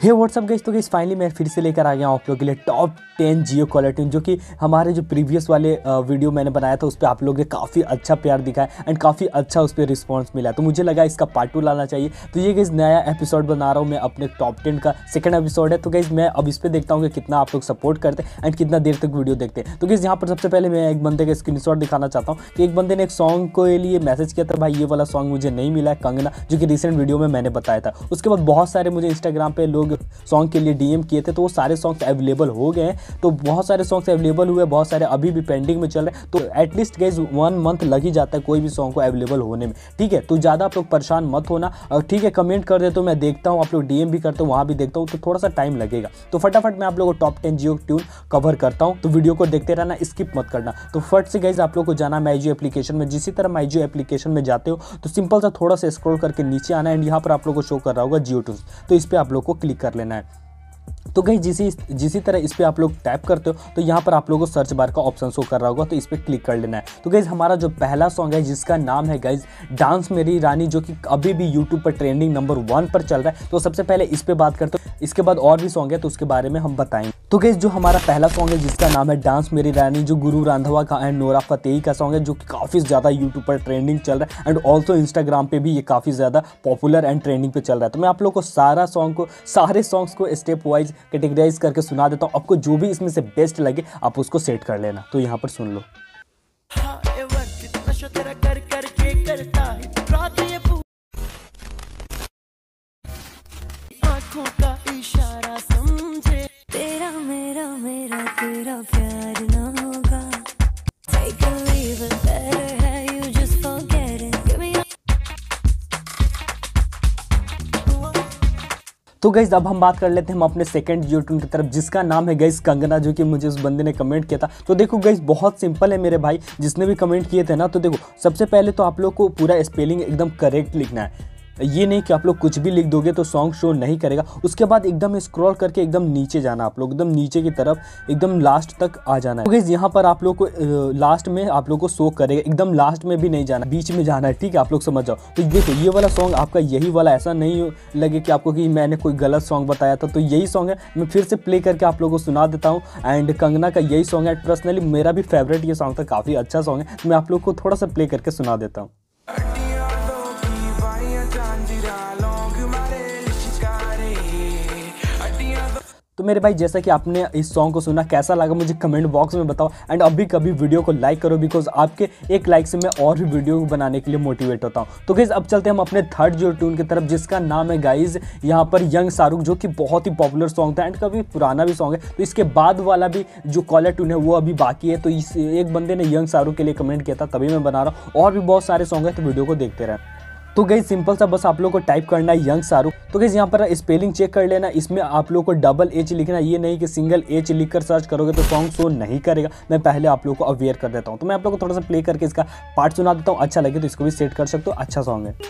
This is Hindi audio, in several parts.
हे व्हाट्सअप गाइस, तो गाइस फाइनली मैं फिर से लेकर आ गया हूँ आप लोगों के लिए टॉप 10 जियो कॉलर ट्यून, जो कि हमारे जो प्रीवियस वाले वीडियो मैंने बनाया था उस पर आप लोगों ने काफ़ी अच्छा प्यार दिखाया एंड काफ़ी अच्छा उस पर रिस्पॉन्स मिला। तो मुझे लगा इसका पार्ट 2 लाना चाहिए। तो ये गाइस नया एपिसोड बना रहा हूँ मैं, अपने टॉप 10 का सेकंड एपिसोड है। तो गाइस मैं अब इस पर देखता हूँ कि कितना आप लोग सपोर्ट करते हैं एंड कितना देर तक वीडियो देखते हैं। तो गाइस यहाँ पर सबसे पहले मैं एक बंदे का स्क्रीनशॉट दिखाना चाहता हूँ कि एक बंदे ने एक सॉन्ग के लिए मैसेज किया था, भाई ये वाला सॉन्ग मुझे नहीं मिला है कंगना, जो कि रिसेंट वीडियो में मैंने बताया था। उसके बाद बहुत सारे मुझे इंस्टाग्राम पे लोग सॉन्ग के लिए डीएम किए थे, तो वो सारे सॉन्ग्स अवेलेबल हो गए हैं। तो बहुत सारे सॉन्ग्स अवेलेबल हुए, बहुत सारे अभी भी पेंडिंग में चल रहे हैं। तो एटलीस्ट गाइस 1 मंथ लग ही जाता है कोई भी सॉन्ग को अवेलेबल होने में, ठीक है। तो ज़्यादा आप लोग परेशान मत होना, और ठीक है कमेंट कर दे तो मैं देखता हूँ, आप लोग डीएम भी करते हो वहाँ भी देखता हूँ, तो थोड़ा सा टाइम लगेगा। तो फटाफट मैं आप लोगों को टॉप 10 जियो ट्यून कवर करता हूँ, तो वीडियो को देखते रहना, स्किप मत करना। तो फट से गाइस आप लोग को जाना माईजियो एप्लीकेशन में। जिसी तरह माईजियो एप्लीकेशन में जाते हो तो सिंपल सा थोड़ा सा स्क्रॉल करके नीचे आना एंड यहाँ पर आप लोग को शो कर रहा होगा जियो ट्यून्स, तो इस पर आप लोग को क्लिक कर लेना है। तो गाइस जिसी तरह इस पर आप लोग टैप करते हो तो यहाँ पर आप लोगों को सर्च बार का ऑप्शन शो कर रहा होगा, तो इस पर क्लिक कर लेना है। तो गाइस हमारा जो पहला सॉन्ग है जिसका नाम है गाइस डांस मेरी रानी, जो कि अभी भी यूट्यूब पर ट्रेंडिंग नंबर 1 पर चल रहा है। तो सबसे पहले इस पर बात करते हो, इसके बाद और भी सॉन्ग है तो उसके बारे में हम बताएंगे। तो गाइस जो हमारा पहला सॉन्ग है जिसका नाम है डांस मेरी रानी, जो गुरु रंधावा का एंड नोरा फतेही का सॉन्ग है, जो कि काफ़ी ज़्यादा यूट्यूब पर ट्रेंडिंग चल रहा है एंड ऑल्सो इंस्टाग्राम पे भी ये काफ़ी ज़्यादा पॉपुलर एंड ट्रेंडिंग पे चल रहा है। तो मैं आप लोग को सारे सॉन्ग्स को स्टेप वाइज कैटेगराइज करके सुना देता हूँ, आपको जो भी इसमें से बेस्ट लगे आप उसको सेट कर लेना। तो यहाँ पर सुन लो। आँखों का इशारा समझे, तेरा मेरा मेरा तेरा प्यार ना होगा। Take a leave it better है, you just forget it. Give me तो गाइस अब हम बात कर लेते हैं हम अपने सेकंड जियो ट्यून की तरफ, जिसका नाम है गाइस कंगना, जो कि मुझे उस बंदे ने कमेंट किया था। तो देखो गाइस बहुत सिंपल है मेरे भाई, जिसने भी कमेंट किए थे ना, तो देखो सबसे पहले तो आप लोग को पूरा स्पेलिंग एकदम करेक्ट लिखना है। ये नहीं कि आप लोग कुछ भी लिख दोगे तो सॉन्ग शो नहीं करेगा। उसके बाद एकदम स्क्रॉल करके एकदम नीचे जाना, आप लोग एकदम नीचे की तरफ एकदम लास्ट तक आ जाना है। तो गाइस यहाँ पर आप लोग को लास्ट में आप लोग को शो करेगा, एकदम लास्ट में भी नहीं जाना, बीच में जाना है, ठीक है। आप लोग समझ जाओ। तो देखो ये वाला सॉन्ग आपका यही वाला, ऐसा नहीं लगे कि आपको कि मैंने कोई गलत सॉन्ग बताया था। तो यही सॉन्ग है, मैं फिर से प्ले करके आप लोगों को सुना देता हूँ एंड कंगना का यही सॉन्ग है। पर्सनली मेरा भी फेवरेट ये सॉन्ग था, काफ़ी अच्छा सॉन्ग है। तो मैं आप लोग को थोड़ा सा प्ले करके सुना देता हूँ। तो मेरे भाई जैसा कि आपने इस सॉन्ग को सुना, कैसा लगा मुझे कमेंट बॉक्स में बताओ एंड अभी कभी वीडियो को लाइक करो, बिकॉज आपके एक लाइक से मैं और भी वीडियो बनाने के लिए मोटिवेट होता हूँ। तो गाइस अब चलते हैं हम अपने थर्ड जियो ट्यून की तरफ, जिसका नाम है गाइस यहाँ पर यंग शाहरुख, जो कि बहुत ही पॉपुलर सॉन्ग था एंड काफ़ी पुराना भी सॉन्ग है। तो इसके बाद वाला भी जो कॉलर ट्यून है वो अभी बाकी है। तो इस एक बंदे ने यंग शाहरुख के लिए कमेंट किया था, तभी मैं बना रहा हूँ। और भी बहुत सारे सॉन्ग है, तो वीडियो को देखते रहें। तो गाइस सिंपल सा बस आप लोग को टाइप करना है यंग शाहरुख। तो गाइस यहाँ पर स्पेलिंग चेक कर लेना, इसमें आप लोग को डबल एच लिखना, ये नहीं कि सिंगल एच लिखकर सर्च करोगे तो सॉन्ग शो नहीं करेगा। मैं पहले आप लोग को अवेयर कर देता हूँ। तो मैं आप लोग को थोड़ा सा प्ले करके इसका पार्ट सुना देता हूँ, अच्छा लगे तो इसको भी सेट कर सकते हो, अच्छा सॉन्ग है।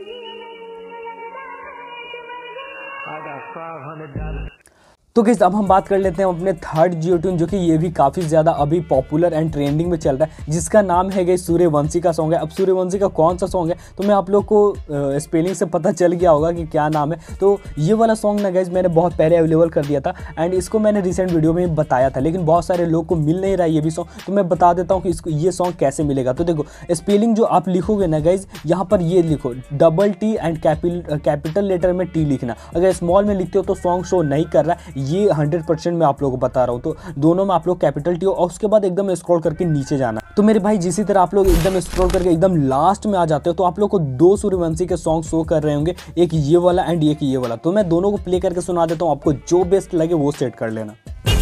तो गाइस अब हम बात कर लेते हैं अपने थर्ड जियो ट्यून, जो कि ये भी काफ़ी ज़्यादा अभी पॉपुलर एंड ट्रेंडिंग में चल रहा है, जिसका नाम है गाइस सूर्यवंशी का सॉन्ग है। अब सूर्यवंशी का कौन सा सॉन्ग है तो मैं आप लोग को स्पेलिंग से पता चल गया होगा कि क्या नाम है। तो ये वाला सॉन्ग ना गाइस मैंने बहुत पहले अवेलेबल कर दिया था एंड इसको मैंने रिसेंट वीडियो में बताया था, लेकिन बहुत सारे लोग को मिल नहीं रहा है ये भी सॉन्ग। तो मैं बता देता हूँ कि इसको ये सॉन्ग कैसे मिलेगा। तो देखो स्पेलिंग जो आप लिखोगे ना गाइस, यहाँ पर ये लिखो double T and capital letter में टी लिखना। अगर स्मॉल में लिखते हो तो सॉन्ग शो नहीं कर रहा है, ये 100% मैं आप लोगों को बता रहा हूँ। तो दोनों में आप लोग कैपिटल टी हो और उसके बाद एकदम स्क्रॉल करके नीचे जाना। तो मेरे भाई जिसी तरह आप लोग एकदम स्क्रॉल करके एकदम लास्ट में आ जाते हो तो आप लोग को 2 सूर्यवंशी के सॉन्ग शो कर रहे होंगे, एक ये वाला एंड एक ये वाला। तो मैं दोनों को प्ले करके सुना देता हूँ, आपको जो बेस्ट लगे वो सेट कर लेना।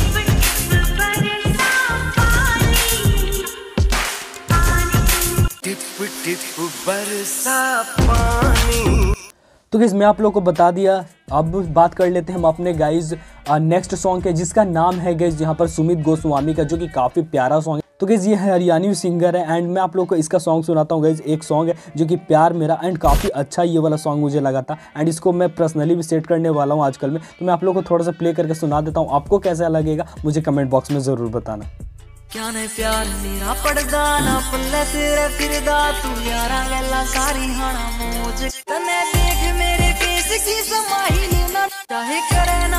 तो गाइस मैं आप लोग को बता दिया। अब बात कर लेते हैं हम अपने गाइस नेक्स्ट सॉन्ग के, जिसका नाम है गाइस यहाँ पर सुमित गोस्वामी का, जो कि काफ़ी प्यारा सॉन्ग है। तो गाइस ये हरियाणवी सिंगर है एंड मैं आप लोग को इसका सॉन्ग सुनाता हूँ गाइस। एक सॉन्ग है जो कि प्यार मेरा एंड काफ़ी अच्छा ये वाला सॉन्ग मुझे लगा था एंड इसको मैं पर्सनली भी सेट करने वाला हूँ आजकल में। तो मैं आप लोग को थोड़ा सा प्ले करके सुना देता हूँ, आपको कैसा लगेगा मुझे कमेंट बॉक्स में ज़रूर बताना। क्या ने प्यार मेरा पड़दा ना पल्ले तेरे फिरदा, तू यारा गल्ला सारी हाना मौज, तने देख मेरे फेस की समाही ना चाहे करे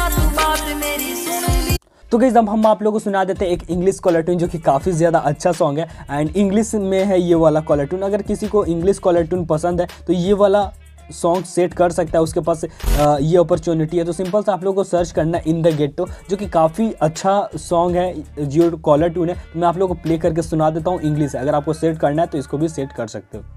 तो गाइस अब हम आप लोगों को सुना देते हैं एक इंग्लिश कॉलर ट्यून जो कि काफ़ी ज़्यादा अच्छा सॉन्ग है एंड इंग्लिश में है ये वाला कॉलर ट्यून। अगर किसी को इंग्लिश कॉलर ट्यून पसंद है तो ये वाला सॉन्ग सेट कर सकता है, उसके पास ये अपॉर्चुनिटी है। तो सिंपल से आप लोगों को सर्च करना इन द गेटो, जो कि काफ़ी अच्छा सॉन्ग है, जियो कॉलर ट्यून है। तो मैं आप लोगों को प्ले करके सुना देता हूँ इंग्लिश है। अगर आपको सेट करना है तो इसको भी सेट कर सकते हो।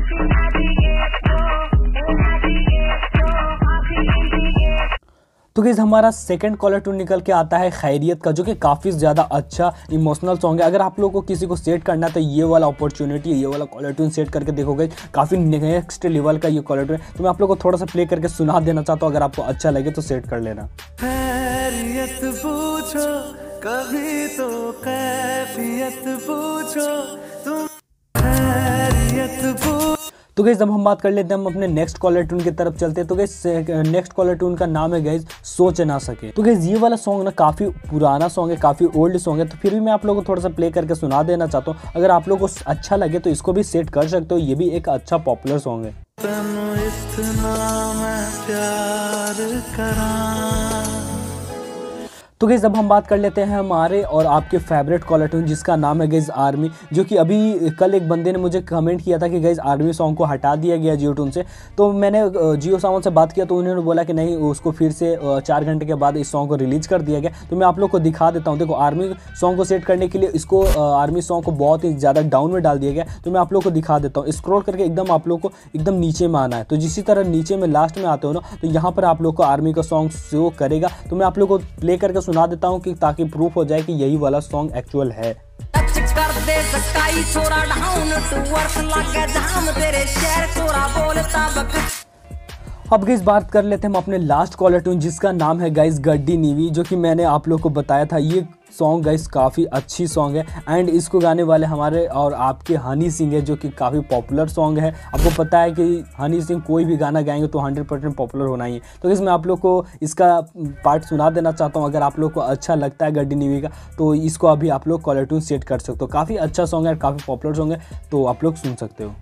तो गाइस हमारा सेकंड कॉलर ट्यून निकल के आता है खैरियत का, जो कि काफ़ी ज़्यादा अच्छा इमोशनल सॉन्ग है। अगर आप लोगों को किसी को सेट करना है तो ये वाला अपॉर्चुनिटी है, ये वाला कॉलर ट्यून सेट करके देखोगे, काफ़ी नेक्स्ट लेवल का ये कॉलर ट्यून है। तो मैं आप लोगों को थोड़ा सा प्ले करके सुना देना चाहता हूँ, अगर आपको अच्छा लगे तो सेट कर लेना। खैरियत पूछो कभी तो कैफियत पूछो तुम, खैरियत पूछो। तो गाइस जब हम बात कर लेते हैं, हम अपने नेक्स्ट कॉलर ट्यून की तरफ चलते हैं। तो गाइस नेक्स्ट कॉलर ट्यून का नाम है गाइस सोच ना सके। तो गाइस ये वाला सॉन्ग ना काफ़ी पुराना सॉन्ग है, काफ़ी ओल्ड सॉन्ग है। तो फिर भी मैं आप लोगों को थोड़ा सा प्ले करके सुना देना चाहता हूँ। अगर आप लोगों को अच्छा लगे तो इसको भी सेट कर सकते हो, ये भी एक अच्छा पॉपुलर सॉन्ग है। तो गाइस अब हम बात कर लेते हैं हमारे और आपके फेवरेट कॉलर ट्यून, जिसका नाम है गाइस आर्मी, जो कि अभी कल एक बंदे ने मुझे कमेंट किया था कि गाइस आर्मी सॉन्ग को हटा दिया गया जियो ट्यून से। तो मैंने जियो साउंड से बात किया तो उन्होंने बोला कि नहीं, उसको फिर से 4 घंटे के बाद इस सॉन्ग को रिलीज कर दिया गया। तो मैं आप लोग को दिखा देता हूँ। देखो आर्मी सॉन्ग को सेट करने के लिए इसको आर्मी सॉन्ग को बहुत ही ज़्यादा डाउन में डाल दिया गया। तो मैं आप लोग को दिखा देता हूँ। स्क्रॉल करके एकदम आप लोग को एकदम नीचे में आना है। तो जिसी तरह नीचे में लास्ट में आते हो ना, तो यहाँ पर आप लोग को आर्मी का सॉन्ग शो करेगा। तो मैं आप लोग को प्ले करके सुना देता हूँ कि ताकि प्रूफ हो जाए कि यही वाला सॉन्ग एक्चुअल है। अब गाइस बात कर लेते हैं हम अपने लास्ट कॉलर ट्यून, जिसका नाम है गाइस गड्डी नीवी, जो कि मैंने आप लोग को बताया था। ये सॉन्ग गाइस काफ़ी अच्छी सॉन्ग है एंड इसको गाने वाले हमारे और आपके हनी सिंह है, जो कि काफ़ी पॉपुलर सॉन्ग है। आपको पता है कि हनी सिंह कोई भी गाना गाएंगे तो 100% पॉपुलर होना ही है। तो गाइस मैं आप लोग को इसका पार्ट सुना देना चाहता हूँ। अगर आप लोग को अच्छा लगता है गड्डी नीवी का तो इसको अभी आप लोग कॉलर ट्यून सेट कर सकते हो। काफ़ी अच्छा सॉन्ग है, काफ़ी पॉपुलर सॉन्ग है, तो आप लोग सुन सकते हो।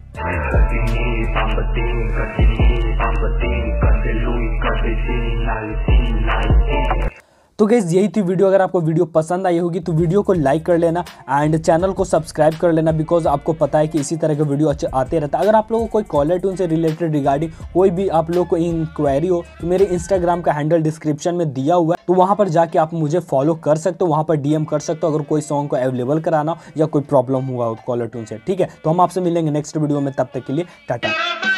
तो गाइस यही थी वीडियो। अगर आपको वीडियो पसंद आई होगी तो वीडियो को लाइक कर लेना एंड चैनल को सब्सक्राइब कर लेना, बिकॉज आपको पता है कि इसी तरह के वीडियो अच्छे आते रहता है। अगर आप लोगों को कोई कॉलर ट्यून से रिलेटेड रिगार्डिंग कोई भी आप लोग को इंक्वायरी हो तो मेरे इंस्टाग्राम का हैंडल डिस्क्रिप्शन में दिया हुआ है, तो वहाँ पर जाके आप मुझे फॉलो कर सकते हो, वहाँ पर DM कर सकते हो अगर कोई सॉन्ग को अवेलेबल कराना हो या कोई प्रॉब्लम हुआ हो कॉलर ट्यून से। ठीक है, तो हम आपसे मिलेंगे नेक्स्ट वीडियो में, तब तक के लिए टाटा।